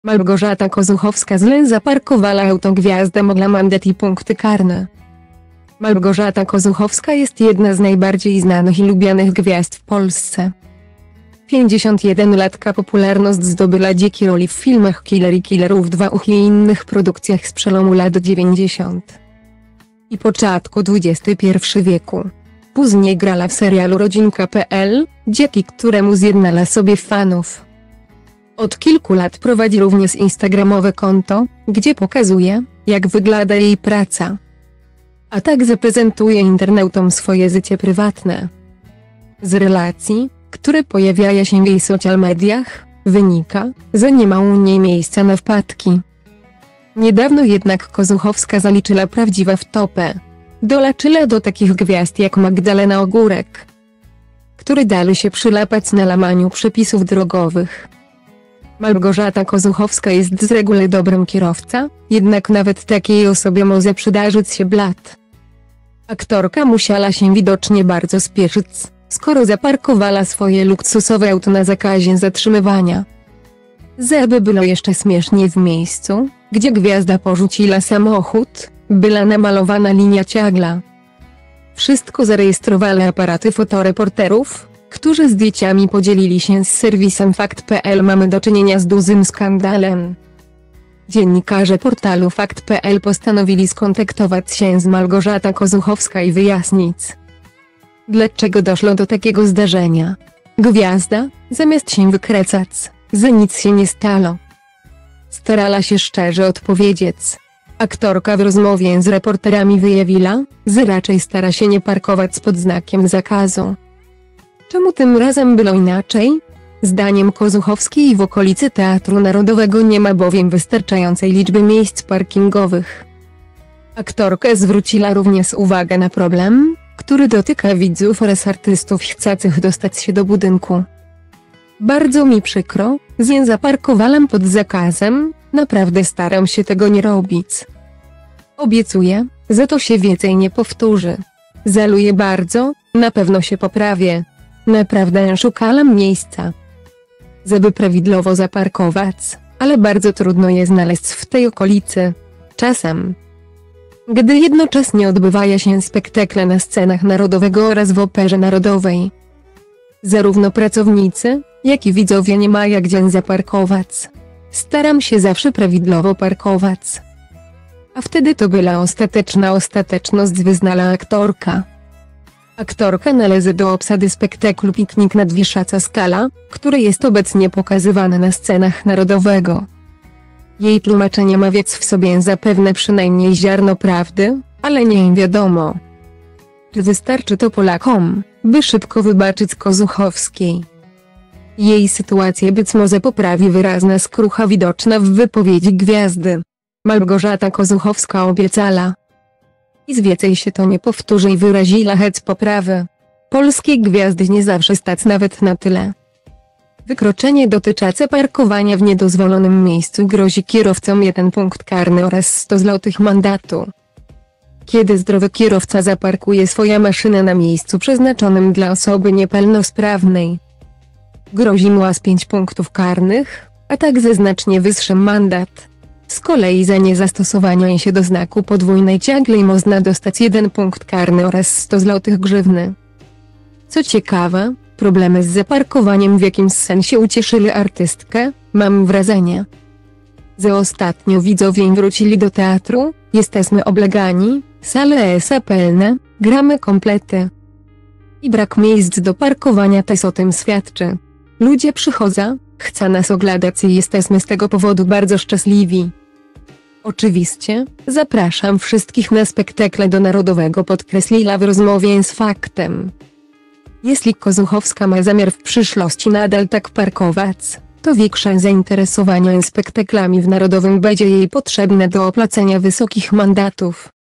Małgorzata Kozuchowska źle zaparkowała auto, gwiazda mogła mandat i punkty karne. Małgorzata Kozuchowska jest jedna z najbardziej znanych i lubianych gwiazd w Polsce. 51-latka popularność zdobyła dzięki roli w filmach Killer i Killerów 2 i innych produkcjach z przełomu lat 90. i początku XXI wieku. Później grała w serialu Rodzinka.pl, dzięki któremu zjednała sobie fanów. Od kilku lat prowadzi również instagramowe konto, gdzie pokazuje, jak wygląda jej praca. A także prezentuje internautom swoje życie prywatne. Z relacji, które pojawiają się w jej social mediach, wynika, że nie ma u niej miejsca na wpadki. Niedawno jednak Kozuchowska zaliczyła prawdziwa wtopę. Dołączyła do takich gwiazd jak Magdalena Ogórek, które dały się przyłapać na łamaniu przepisów drogowych. Małgorzata Kozuchowska jest z reguły dobrym kierowcą, jednak nawet takiej osobie może przydarzyć się blat. Aktorka musiała się widocznie bardzo spieszyć, skoro zaparkowała swoje luksusowe auto na zakazie zatrzymywania. Żeby było jeszcze śmiesznie, w miejscu, gdzie gwiazda porzuciła samochód, była namalowana linia ciągła. Wszystko zarejestrowali aparaty fotoreporterów, którzy zdjęciami podzielili się z serwisem Fakt.pl. Mamy do czynienia z dużym skandalem. Dziennikarze portalu Fakt.pl postanowili skontaktować się z Małgorzatą Kozuchowską i wyjaśnić, dlaczego doszło do takiego zdarzenia. Gwiazda, zamiast się wykręcać, że nic się nie stało, starała się szczerze odpowiedzieć. Aktorka w rozmowie z reporterami wyjawiła, że raczej stara się nie parkować pod znakiem zakazu. Czemu tym razem było inaczej? Zdaniem Kozuchowskiej w okolicy Teatru Narodowego nie ma bowiem wystarczającej liczby miejsc parkingowych. Aktorka zwróciła również uwagę na problem, który dotyka widzów oraz artystów chcących dostać się do budynku. Bardzo mi przykro, że zaparkowałam pod zakazem, naprawdę staram się tego nie robić. Obiecuję, że to się więcej nie powtórzy. Żaluję bardzo, na pewno się poprawię. Naprawdę szukałam miejsca, żeby prawidłowo zaparkować, ale bardzo trudno je znaleźć w tej okolicy. Czasem, gdy jednocześnie odbywają się spektakle na scenach Narodowego oraz w Operze Narodowej, zarówno pracownicy, jak i widzowie nie mają gdzie zaparkować. Staram się zawsze prawidłowo parkować. A wtedy to była ostateczność, wyznała aktorka. Aktorka należy do obsady spektaklu Piknik nad Wiszaca Skala, który jest obecnie pokazywany na scenach Narodowego. Jej tłumaczenie ma więc w sobie zapewne przynajmniej ziarno prawdy, ale nie wiadomo, czy wystarczy to Polakom, by szybko wybaczyć Kozuchowskiej. Jej sytuację być może poprawi wyraźna skrucha widoczna w wypowiedzi gwiazdy. Małgorzata Kozuchowska obiecała, i więcej się to nie powtórzy, i wyraziła chęć poprawy. Polskie gwiazdy nie zawsze stać nawet na tyle. Wykroczenie dotyczące parkowania w niedozwolonym miejscu grozi kierowcom 1 punkt karny oraz 100 zł mandatu. Kiedy zdrowy kierowca zaparkuje swoją maszynę na miejscu przeznaczonym dla osoby niepełnosprawnej, grozi mu aż 5 punktów karnych, a także znacznie wyższy mandat. Z kolei za niezastosowanie się do znaku podwójnej ciągłej można dostać 1 punkt karny oraz 100 zł grzywny. Co ciekawe, problemy z zaparkowaniem w jakimś sensie ucieszyły artystkę. Mam wrażenie, że ostatnio widzowie wrócili do teatru, jesteśmy oblegani, sale są pełne, gramy komplety. I brak miejsc do parkowania też o tym świadczy. Ludzie przychodzą, chcą nas oglądać i jesteśmy z tego powodu bardzo szczęśliwi. Oczywiście, zapraszam wszystkich na spektakle do Narodowego, podkreśliła w rozmowie z Faktem. Jeśli Kozuchowska ma zamiar w przyszłości nadal tak parkować, to większe zainteresowanie spektaklami w Narodowym będzie jej potrzebne do opłacenia wysokich mandatów.